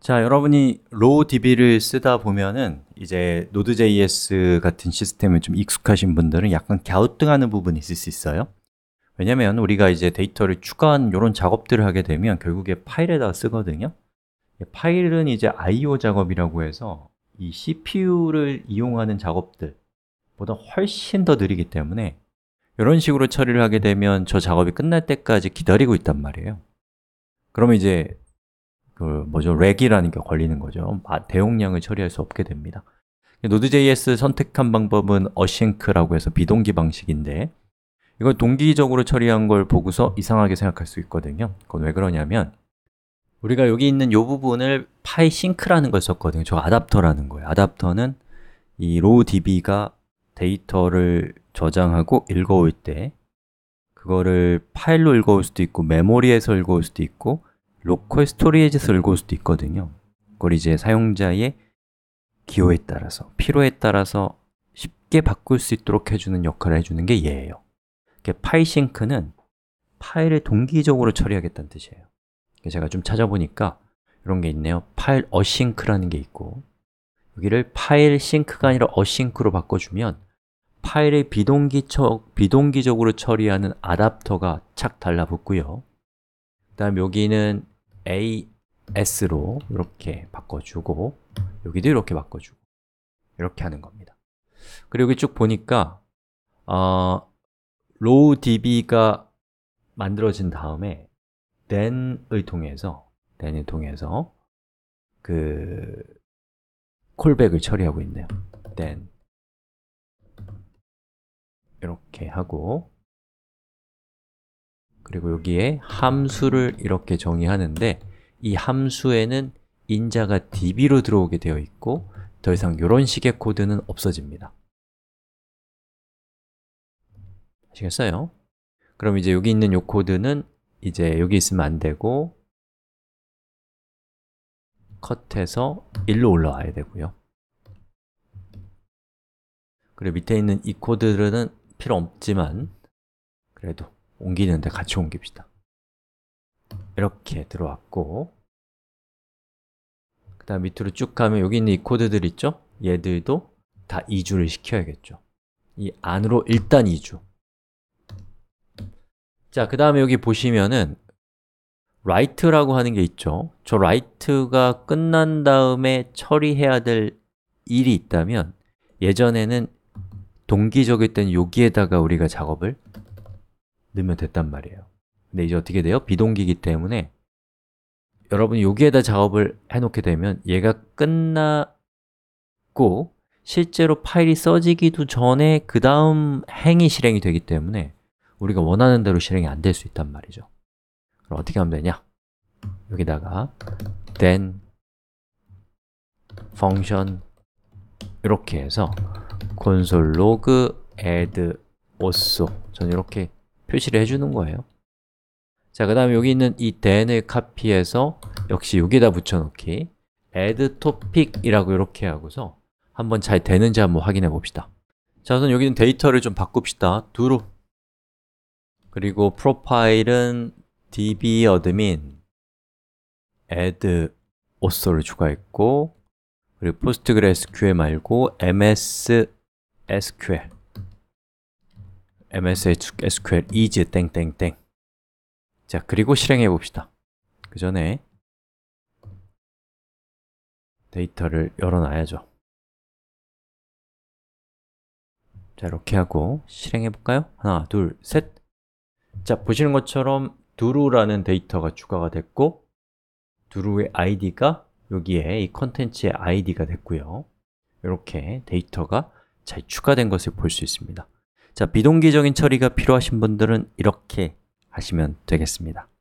자, 여러분이 RowDB를 쓰다 보면은 이제 Node.js 같은 시스템에 좀 익숙하신 분들은 약간 갸우뚱하는 부분이 있을 수 있어요. 왜냐면 우리가 이제 데이터를 추가한 이런 작업들을 하게 되면 결국에 파일에다가 쓰거든요. 파일은 이제 I/O 작업이라고 해서 이 CPU를 이용하는 작업들보다 훨씬 더 느리기 때문에 이런 식으로 처리를 하게 되면 저 작업이 끝날 때까지 기다리고 있단 말이에요. 그러면 이제 렉이라는 게 걸리는 거죠. 대용량을 처리할 수 없게 됩니다. Node.js 선택한 방법은 어싱크라고 해서 비동기 방식인데 이걸 동기적으로 처리한 걸 보고서 이상하게 생각할 수 있거든요. 그건 왜 그러냐면 우리가 여기 있는 이 부분을 파이싱크라는 걸 썼거든요. 저 아답터라는 거예요. 아답터는 이 RowDB가 데이터를 저장하고 읽어올 때 그거를 파일로 읽어올 수도 있고 메모리에서 읽어올 수도 있고 로컬 스토리지에서 읽어올 수도 있거든요. 그걸 이제 사용자의 기호에 따라서, 필요에 따라서 쉽게 바꿀 수 있도록 해주는 역할을 해주는 게 얘예요. 파이싱크는 파일을 동기적으로 처리하겠다는 뜻이에요. 제가 좀 찾아보니까 이런 게 있네요. 파일 어싱크라는 게 있고 여기를 파일 싱크가 아니라 어싱크로 바꿔주면 파일을 비동기적으로 처리하는 아답터가 착 달라붙고요. 그 다음 여기는 AS로 이렇게 바꿔주고 여기도 이렇게 바꿔주고 이렇게 하는 겁니다. 그리고 여기 쭉 보니까 RowDB가 만들어진 다음에 then을 통해서 그 콜백을 처리하고 있네요. then 이렇게 하고 그리고 여기에 함수를 이렇게 정의하는데 이 함수에는 인자가 db로 들어오게 되어 있고 더 이상 이런 식의 코드는 없어집니다. 아시겠어요? 그럼 이제 여기 있는 이 코드는 이제 여기 있으면 안 되고 컷해서 1로 올라와야 되고요. 그리고 밑에 있는 이 코드들은 필요 없지만 그래도 옮기는데 같이 옮깁시다. 이렇게 들어왔고 그 다음 밑으로 쭉 가면 여기 있는 이 코드들 있죠? 얘들도 다 이주를 시켜야겠죠. 이 안으로 일단 이주. 자, 그 다음에 여기 보시면은 write라고 하는 게 있죠. 저 write가 끝난 다음에 처리해야 될 일이 있다면 예전에는 동기적일 땐 여기에다가 우리가 작업을 넣으면 됐단 말이에요. 근데 이제 어떻게 돼요? 비동기이기 때문에 여러분이 여기에다 작업을 해놓게 되면 얘가 끝나고 실제로 파일이 써지기도 전에 그 다음 행이 실행이 되기 때문에 우리가 원하는 대로 실행이 안 될 수 있단 말이죠. 그럼 어떻게 하면 되냐? 여기다가 then function 이렇게 해서 console log add also 저는 이렇게 표시를 해주는 거예요. 자, 그 다음에 여기 있는 이 then을 카피해서 역시 여기다 붙여넣기 add topic 이라고 이렇게 하고서 한번 잘 되는지 한번 확인해 봅시다. 자, 우선 여기는 데이터를 좀 바꿉시다. do로 그리고 프로파일은 dbadmin add also를 추가했고 그리고 PostgreSQL 말고 MSSQL is 땡땡땡 자, 그리고 실행해 봅시다. 그 전에 데이터를 열어놔야죠. 자, 이렇게 하고 실행해 볼까요? 하나, 둘, 셋. 자, 보시는 것처럼 duru라는 데이터가 추가가 됐고 duru의 id가 여기에 이 컨텐츠의 id가 됐고요. 이렇게 데이터가 잘 추가된 것을 볼 수 있습니다. 자, 비동기적인 처리가 필요하신 분들은 이렇게 하시면 되겠습니다.